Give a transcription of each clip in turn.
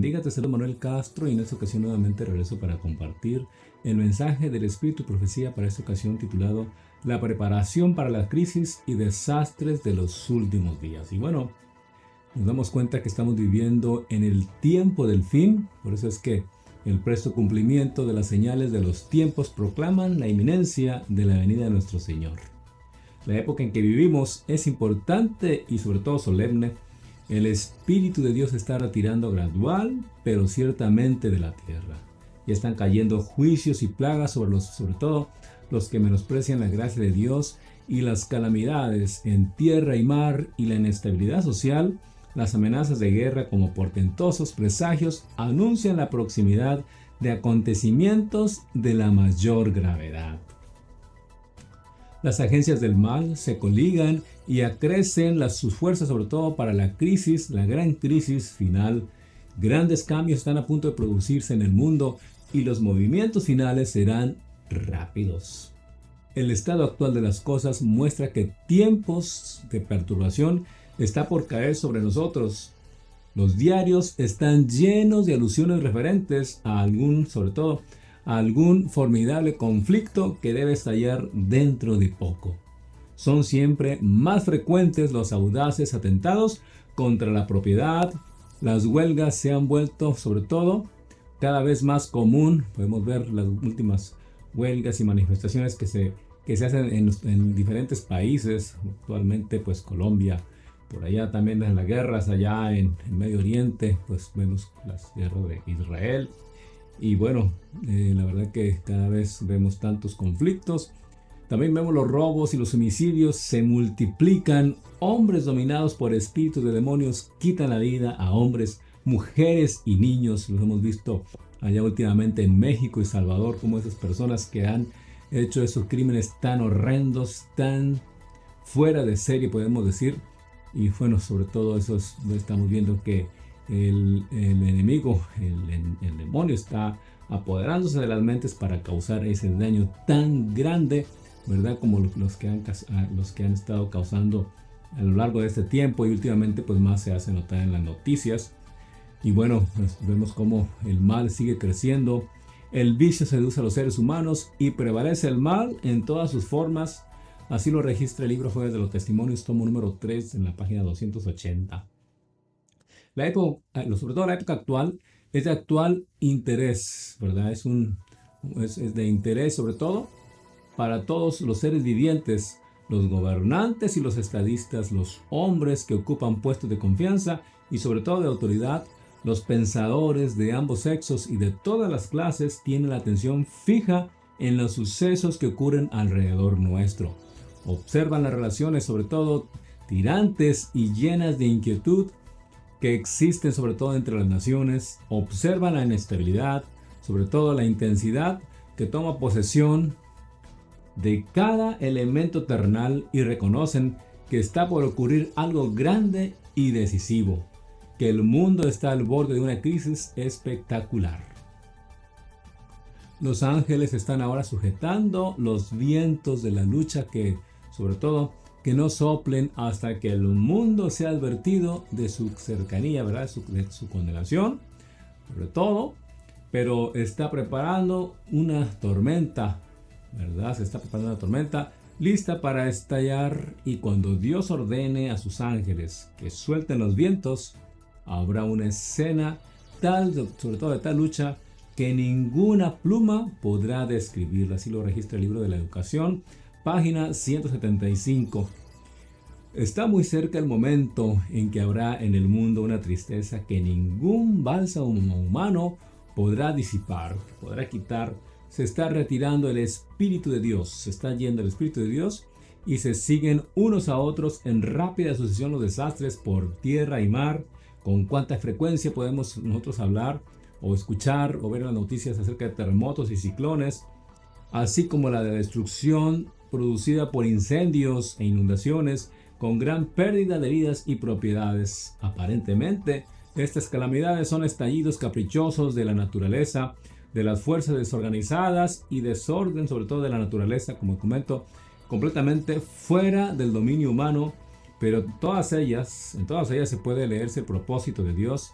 Dígate, soy Manuel Castro y en esta ocasión nuevamente regreso para compartir el mensaje del Espíritu y Profecía para esta ocasión titulado La preparación para la crisis y desastres de los últimos días. Y bueno, nos damos cuenta que estamos viviendo en el tiempo del fin, por eso es que el presto cumplimiento de las señales de los tiempos proclaman la inminencia de la venida de nuestro Señor. La época en que vivimos es importante y sobre todo solemne. El Espíritu de Dios está retirando gradual, pero ciertamente de la tierra. Ya están cayendo juicios y plagas sobre todo los que menosprecian la gracia de Dios, y las calamidades en tierra y mar y la inestabilidad social, las amenazas de guerra como portentosos presagios anuncian la proximidad de acontecimientos de la mayor gravedad. Las agencias del mal se coligan y acrecen sus fuerzas, sobre todo para la gran crisis final. Grandes cambios están a punto de producirse en el mundo y los movimientos finales serán rápidos. El estado actual de las cosas muestra que tiempos de perturbación está por caer sobre nosotros. Los diarios están llenos de alusiones referentes a algún formidable conflicto que debe estallar dentro de poco. Son siempre más frecuentes los audaces atentados contra la propiedad. Las huelgas se han vuelto, sobre todo, cada vez más común. Podemos ver las últimas huelgas y manifestaciones que se hacen en diferentes países. Actualmente, pues Colombia, por allá también en las guerras, allá en Medio Oriente, pues vemos las guerras de Israel. Y bueno, la verdad que cada vez vemos tantos conflictos. También vemos los robos y los homicidios se multiplican. Hombres dominados por espíritus de demonios quitan la vida a hombres, mujeres y niños. Los hemos visto allá últimamente en México y Salvador, como esas personas que han hecho esos crímenes tan horrendos, tan fuera de serie, podemos decir. Y bueno, sobre todo eso estamos viendo que el enemigo, el demonio, está apoderándose de las mentes para causar ese daño tan grande, ¿verdad? Como los que han estado causando a lo largo de este tiempo, y últimamente pues más se hace notar en las noticias. Y bueno, pues vemos cómo el mal sigue creciendo, el vicio seduce a los seres humanos y prevalece el mal en todas sus formas. Así lo registra el libro Jueves de los Testimonios, tomo número 3, en la página 280. Sobre todo la época actual es de actual interés, ¿verdad? Es de interés sobre todo para todos los seres vivientes, los gobernantes y los estadistas, los hombres que ocupan puestos de confianza y sobre todo de autoridad. Los pensadores de ambos sexos y de todas las clases tienen la atención fija en los sucesos que ocurren alrededor nuestro. Observan las relaciones, sobre todo tirantes y llenas de inquietud, que existen sobre todo entre las naciones. Observan la inestabilidad, sobre todo la intensidad que toma posesión de cada elemento terrenal, y reconocen que está por ocurrir algo grande y decisivo, que el mundo está al borde de una crisis espectacular. Los ángeles están ahora sujetando los vientos de la lucha, que sobre todo que no soplen hasta que el mundo sea advertido de su cercanía, ¿verdad? De su condenación, sobre todo. Pero está preparando una tormenta, ¿verdad? Se está preparando una tormenta lista para estallar, y cuando Dios ordene a sus ángeles que suelten los vientos, habrá una escena sobre todo de tal lucha, que ninguna pluma podrá describirla. Así lo registra el libro de la Educación, página 175. Está muy cerca el momento en que habrá en el mundo una tristeza que ningún bálsamo humano podrá disipar, podrá quitar. Se está retirando el Espíritu de Dios, se está yendo el Espíritu de Dios, y se siguen unos a otros en rápida sucesión los desastres por tierra y mar. Con cuánta frecuencia podemos nosotros hablar o escuchar o ver las noticias acerca de terremotos y ciclones, así como la de destrucción producida por incendios e inundaciones, con gran pérdida de vidas y propiedades. Aparentemente, estas calamidades son estallidos caprichosos de la naturaleza, de las fuerzas desorganizadas y desorden, sobre todo de la naturaleza, como comento, completamente fuera del dominio humano, pero en todas ellas se puede leerse el propósito de Dios,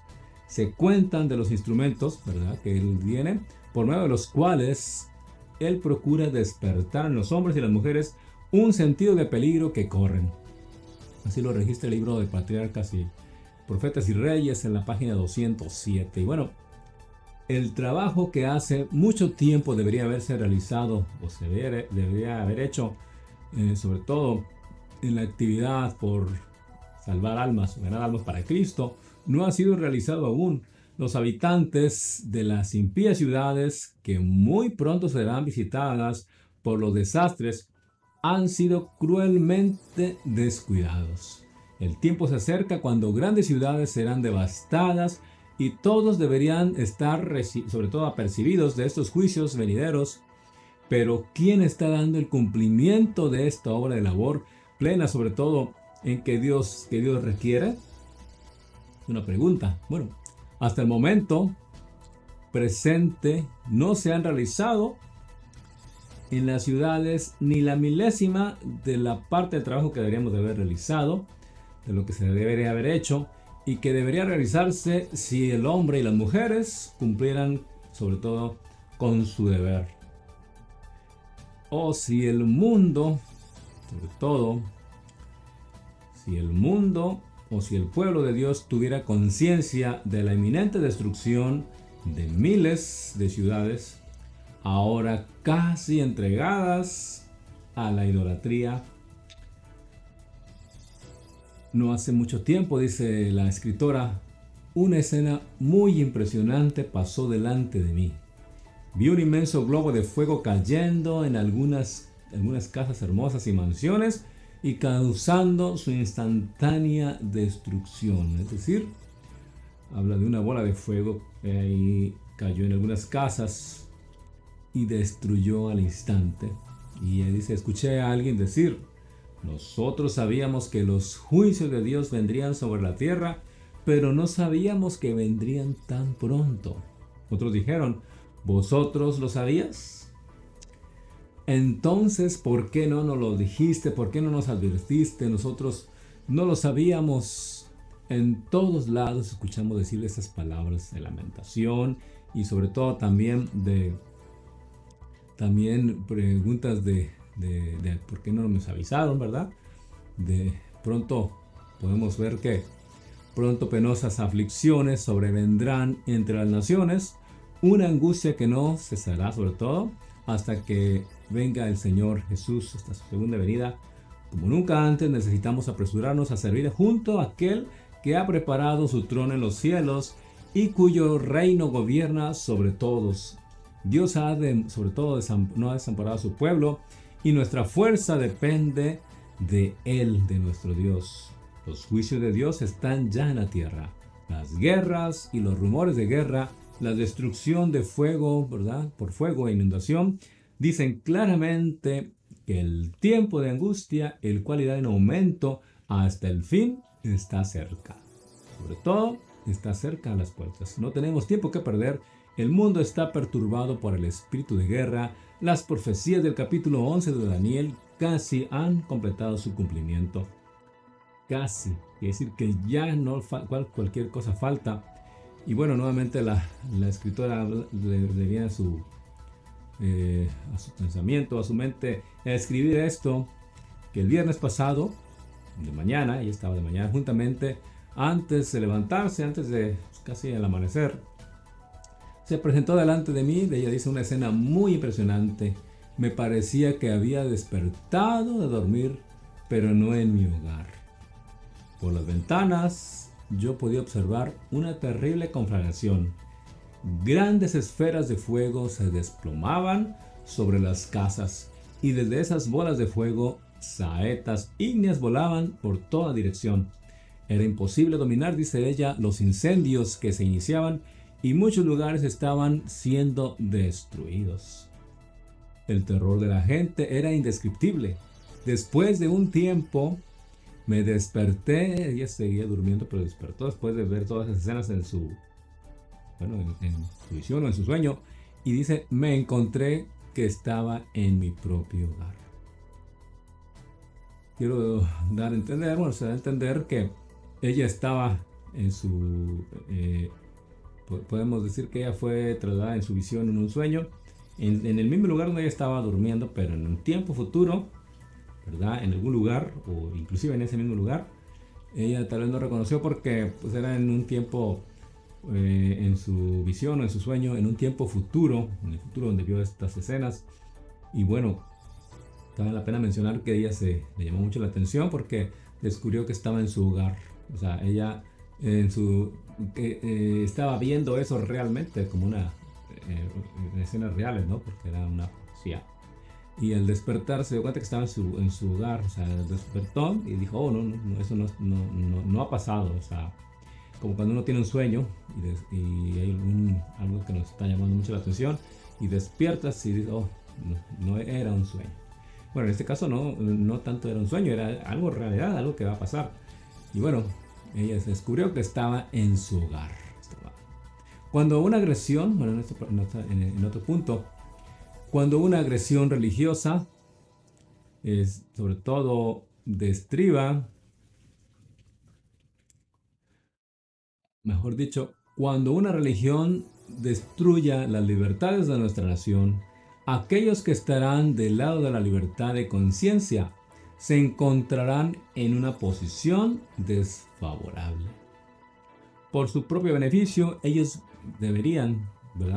se cuentan de los instrumentos, ¿verdad?, que Él tiene, por medio de los cuales Él procura despertar en los hombres y las mujeres un sentido de peligro que corren. Así lo registra el libro de Patriarcas y Profetas y Reyes en la página 207. Y bueno, el trabajo que hace mucho tiempo debería haberse realizado o debería haber hecho, sobre todo en la actividad por salvar almas, ganar almas para Cristo, no ha sido realizado aún. Los habitantes de las impías ciudades, que muy pronto serán visitadas por los desastres, han sido cruelmente descuidados. El tiempo se acerca cuando grandes ciudades serán devastadas y todos deberían estar sobre todo apercibidos de estos juicios venideros. Pero ¿quién está dando el cumplimiento de esta obra de labor plena, sobre todo en que Dios requiere? Una pregunta. Bueno, hasta el momento presente no se han realizado en las ciudades ni la milésima de la parte del trabajo que deberíamos de haber realizado, de lo que se debería haber hecho y que debería realizarse si el hombre y las mujeres cumplieran sobre todo con su deber. O si el mundo, sobre todo, si el mundo o si el pueblo de Dios tuviera conciencia de la inminente destrucción de miles de ciudades, ahora casi entregadas a la idolatría. No hace mucho tiempo, dice la escritora, una escena muy impresionante pasó delante de mí. Vi un inmenso globo de fuego cayendo en algunas casas hermosas y mansiones y causando su instantánea destrucción. Es decir, habla de una bola de fuego que ahí cayó en algunas casas y destruyó al instante. Y dice, escuché a alguien decir, nosotros sabíamos que los juicios de Dios vendrían sobre la tierra, pero no sabíamos que vendrían tan pronto. Otros dijeron, ¿vosotros lo sabías? Entonces, ¿por qué no nos lo dijiste? ¿Por qué no nos advertiste? Nosotros no lo sabíamos. En todos lados escuchamos decir estas palabras de lamentación y sobre todo también preguntas de por qué no nos avisaron, ¿verdad? De pronto podemos ver que pronto penosas aflicciones sobrevendrán entre las naciones, una angustia que no cesará sobre todo hasta que venga el Señor Jesús hasta su segunda venida. Como nunca antes necesitamos apresurarnos a servir junto a aquel que ha preparado su trono en los cielos y cuyo reino gobierna sobre todos. Dios sobre todo no ha desamparado a su pueblo y nuestra fuerza depende de Él, de nuestro Dios. Los juicios de Dios están ya en la tierra. Las guerras y los rumores de guerra, la destrucción de fuego, ¿verdad?, por fuego e inundación, dicen claramente que el tiempo de angustia, el cual irá en aumento hasta el fin, está cerca. Sobre todo, está cerca a las puertas. No tenemos tiempo que perder. El mundo está perturbado por el espíritu de guerra. Las profecías del capítulo 11 de Daniel casi han completado su cumplimiento. Casi. Quiere decir que ya no cualquier cosa falta. Y bueno, nuevamente la escritora le viene a su pensamiento, a su mente, a escribir esto, que el viernes pasado, de mañana, ella estaba de mañana juntamente, antes de levantarse, antes de casi el amanecer, se presentó delante de mí. Ella dice una escena muy impresionante. Me parecía que había despertado de dormir, pero no en mi hogar. Por las ventanas yo podía observar una terrible conflagración. Grandes esferas de fuego se desplomaban sobre las casas y desde esas bolas de fuego saetas ígneas volaban por toda dirección. Era imposible dominar, dice ella, los incendios que se iniciaban y muchos lugares estaban siendo destruidos. El terror de la gente era indescriptible. Después de un tiempo me desperté, ella seguía durmiendo, pero despertó después de ver todas esas escenas en su visión o en su sueño, y dice, me encontré que estaba en mi propio hogar. Quiero se da a entender que ella estaba en su podemos decir que ella fue trasladada en su visión en un sueño, en el mismo lugar donde ella estaba durmiendo, pero en un tiempo futuro, ¿verdad? En algún lugar, o inclusive en ese mismo lugar. Ella tal vez no reconoció porque pues, era en un tiempo, en su visión o en su sueño, en un tiempo futuro, en el futuro donde vio estas escenas. Y bueno, vale la pena mencionar que ella le llamó mucho la atención porque descubrió que estaba en su hogar. O sea, ella estaba viendo eso realmente como una escenas reales, ¿no? Porque era una poesía. Y al despertar se dio cuenta que estaba en su hogar, o sea, despertó y dijo, oh, no, eso no ha pasado, o sea, como cuando uno tiene un sueño y hay algo que nos está llamando mucho la atención y despiertas y dices, oh, no era un sueño. Bueno, en este caso no tanto era un sueño, era algo realidad, algo que va a pasar. Y bueno, ella se descubrió que estaba en su hogar. Cuando una agresión, bueno, en otro punto, cuando una agresión religiosa, sobre todo destriba, mejor dicho, cuando una religión destruya las libertades de nuestra nación, aquellos que estarán del lado de la libertad de conciencia se encontrarán en una posición desfavorable. Por su propio beneficio, ellos deberían,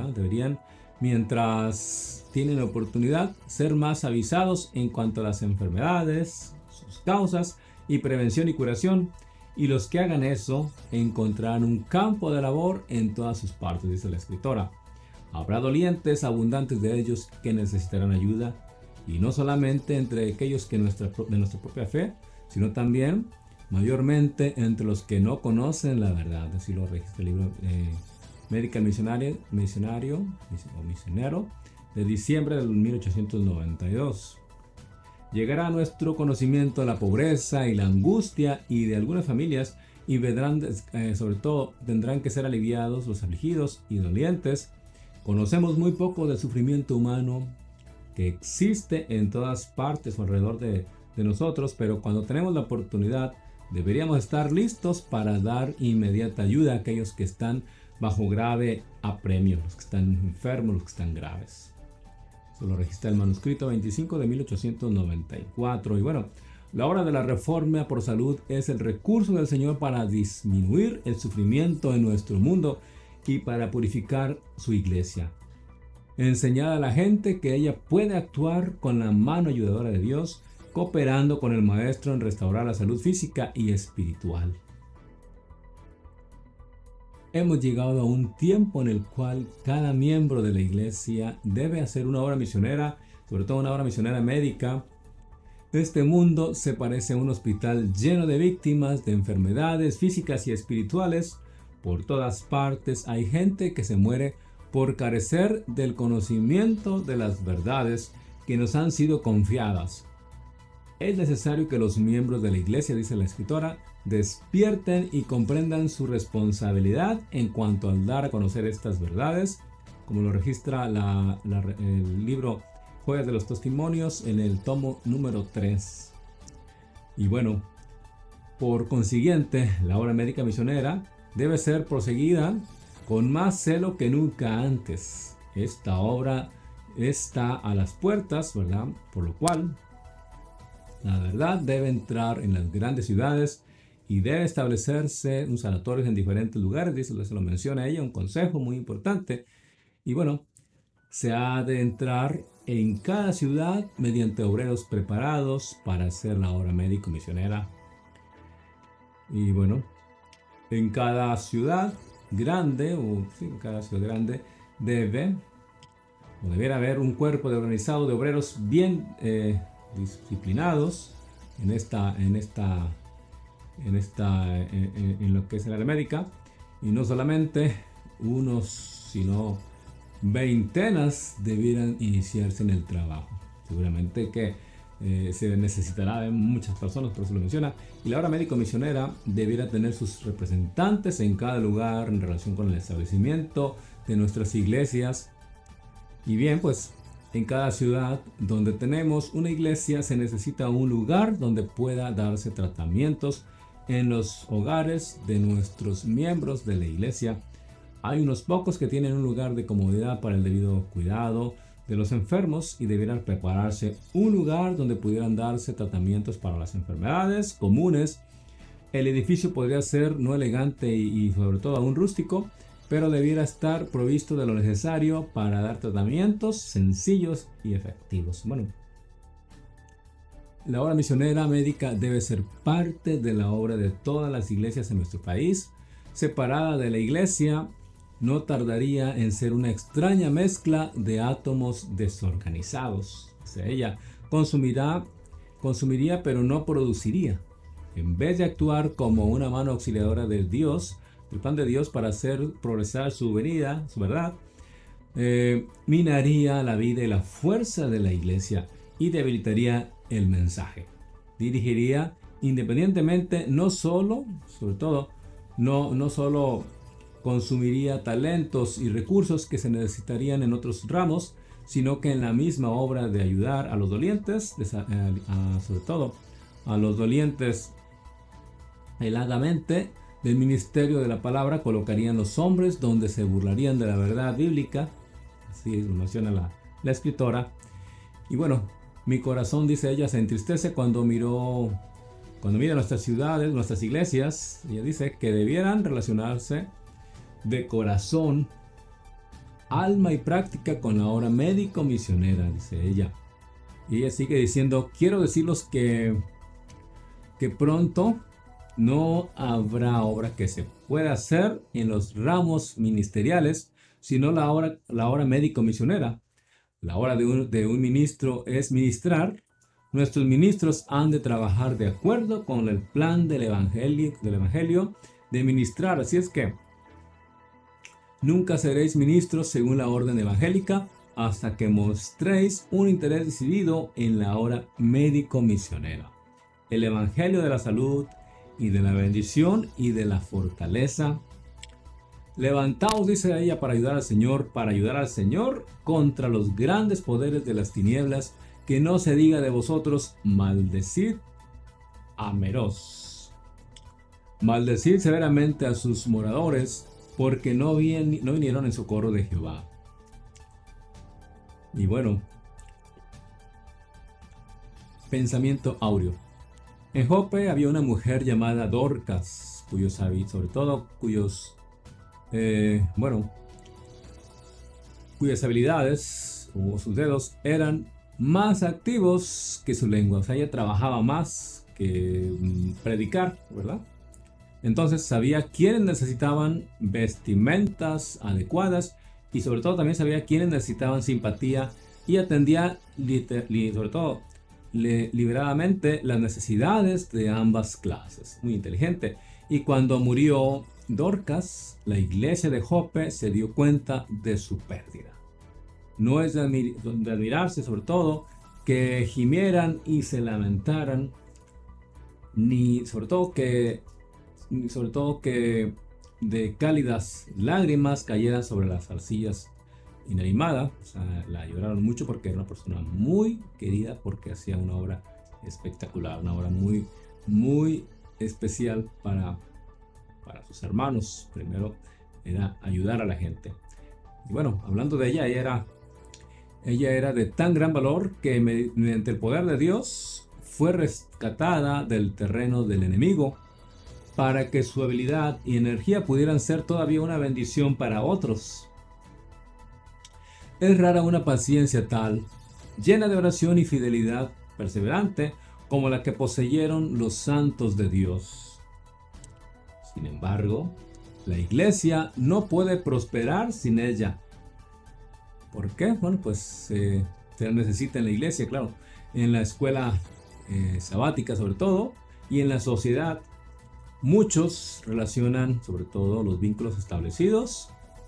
mientras tienen la oportunidad, ser más avisados en cuanto a las enfermedades, sus causas y prevención y curación. Y los que hagan eso encontrarán un campo de labor en todas sus partes, dice la escritora. Habrá dolientes abundantes de ellos que necesitarán ayuda, y no solamente entre aquellos que de nuestra propia fe, sino también mayormente entre los que no conocen la verdad. Así lo registra el libro Medical Misionero de diciembre del 1892. Llegará a nuestro conocimiento la pobreza y la angustia y de algunas familias, y vendrán, sobre todo, tendrán que ser aliviados los afligidos y dolientes. Conocemos muy poco del sufrimiento humano que existe en todas partes alrededor de nosotros, pero cuando tenemos la oportunidad deberíamos estar listos para dar inmediata ayuda a aquellos que están bajo grave apremio, los que están enfermos, los que están graves. Eso lo registra el manuscrito 25 de 1894. Y bueno, la obra de la Reforma por Salud es el recurso del Señor para disminuir el sufrimiento en nuestro mundo y para purificar su iglesia. Enseñar a la gente que ella puede actuar con la mano ayudadora de Dios, cooperando con el Maestro en restaurar la salud física y espiritual. Hemos llegado a un tiempo en el cual cada miembro de la iglesia debe hacer una obra misionera, sobre todo una obra misionera médica. Este mundo se parece a un hospital lleno de víctimas de enfermedades físicas y espirituales. Por todas partes hay gente que se muere por carecer del conocimiento de las verdades que nos han sido confiadas. Es necesario que los miembros de la iglesia, dice la escritora, despierten y comprendan su responsabilidad en cuanto al dar a conocer estas verdades, como lo registra el libro Joyas de los Testimonios en el tomo número 3. Y bueno, por consiguiente, la obra médica misionera debe ser proseguida con más celo que nunca antes. Esta obra está a las puertas, ¿verdad? Por lo cual, la verdad debe entrar en las grandes ciudades y debe establecerse un sanatorio en diferentes lugares. Dice, se lo menciona ella, un consejo muy importante. Y bueno, se ha de entrar en cada ciudad mediante obreros preparados para hacer la obra médico-misionera. Y bueno, en cada ciudad grande, deberá haber un cuerpo organizado de obreros bien disciplinados en lo que es el área médica, y no solamente unos, sino veintenas debieran iniciarse en el trabajo. Seguramente que se necesitará de muchas personas, por eso lo menciona. Y la obra médico misionera debiera tener sus representantes en cada lugar en relación con el establecimiento de nuestras iglesias. Y bien, pues en cada ciudad donde tenemos una iglesia se necesita un lugar donde pueda darse tratamientos en los hogares de nuestros miembros de la iglesia, Hay unos pocos que tienen un lugar de comodidad para el debido cuidado de los enfermos y debieran prepararse un lugar donde pudieran darse tratamientos para las enfermedades comunes. El edificio podría ser no elegante y sobre todo aún rústico, pero debiera estar provisto de lo necesario para dar tratamientos sencillos y efectivos. Bueno, la obra misionera médica debe ser parte de la obra de todas las iglesias en nuestro país. Separada de la iglesia, no tardaría en ser una extraña mezcla de átomos desorganizados. O sea, ella consumiría, pero no produciría. En vez de actuar como una mano auxiliadora de Dios, el plan de Dios para hacer progresar su venida, su verdad, minaría la vida y la fuerza de la iglesia y debilitaría el mensaje. Dirigiría independientemente, no solo consumiría talentos y recursos que se necesitarían en otros ramos, sino que en la misma obra de ayudar a los dolientes, sobre todo a los dolientes heladamente del ministerio de la palabra, colocarían los hombres donde se burlarían de la verdad bíblica, así lo menciona la escritora. Y bueno, mi corazón, dice ella, se entristece cuando mira nuestras ciudades, nuestras iglesias. Ella dice que debieran relacionarse de corazón, alma y práctica con la obra médico-misionera, dice ella. Y ella sigue diciendo, quiero decirles que pronto no habrá obra que se pueda hacer en los ramos ministeriales, sino la obra médico-misionera. La obra de un ministro es ministrar. Nuestros ministros han de trabajar de acuerdo con el plan del evangelio de ministrar. Así es que nunca seréis ministros según la orden evangélica hasta que mostréis un interés decidido en la obra médico-misionera. El evangelio de la salud y de la bendición y de la fortaleza. Levantaos, dice ella, para ayudar al Señor contra los grandes poderes de las tinieblas, que no se diga de vosotros, maldecid a Meroz. Maldecid severamente a sus moradores, porque no vinieron en socorro de Jehová. Y bueno, pensamiento áureo. En Jope había una mujer llamada Dorcas, cuyas habilidades o sus dedos eran más activos que su lengua. O sea, ella trabajaba más que predicar, ¿verdad? Entonces sabía quiénes necesitaban vestimentas adecuadas y sobre todo también sabía quiénes necesitaban simpatía y atendía sobre todo liberadamente las necesidades de ambas clases. Muy inteligente. Y cuando murió Dorcas, la iglesia de Jope se dio cuenta de su pérdida. No es de admirarse, sobre todo, que gimieran y se lamentaran, ni sobre todo que de cálidas lágrimas cayeran sobre las arcillas inanimada. O sea, la lloraron mucho porque era una persona muy querida, porque hacía una obra espectacular, una obra muy, muy especial para sus hermanos. Primero era ayudar a la gente. Y bueno, hablando de ella, ella era de tan gran valor que mediante el poder de Dios fue rescatada del terreno del enemigo para que su habilidad y energía pudieran ser todavía una bendición para otros. Es rara una paciencia tal, llena de oración y fidelidad perseverante, como la que poseyeron los santos de Dios. Sin embargo, la iglesia no puede prosperar sin ella. ¿Por qué? Bueno, pues se necesita en la iglesia, claro, en la escuela sabática sobre todo, y en la sociedad. Muchos relacionan sobre todo los vínculos establecidos.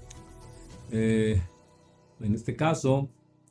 En este caso,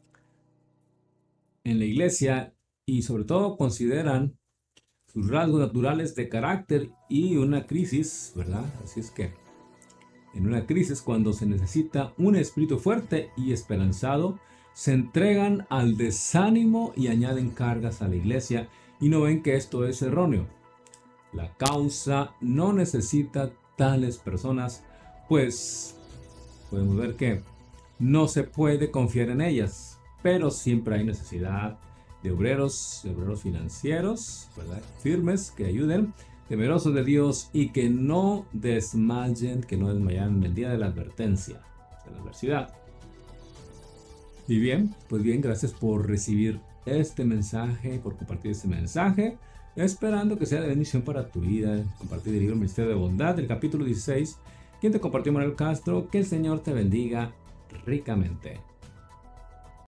en la iglesia, y sobre todo consideran sus rasgos naturales de carácter y una crisis, ¿verdad? Así es que en una crisis, cuando se necesita un espíritu fuerte y esperanzado, se entregan al desánimo y añaden cargas a la iglesia y no ven que esto es erróneo. La causa no necesita tales personas, pues podemos ver que no se puede confiar en ellas, pero siempre hay necesidad de obreros financieros, ¿verdad? Firmes, que ayuden, temerosos de Dios y que no desmayen, que no desmayan en el día de la advertencia, de la adversidad. Y bien, pues bien, gracias por recibir este mensaje, por compartir este mensaje, esperando que sea de bendición para tu vida. Compartir el libro Ministerio de Bondad, del capítulo 16. Quien te compartió, Manuel Castro. Que el Señor te bendiga ricamente.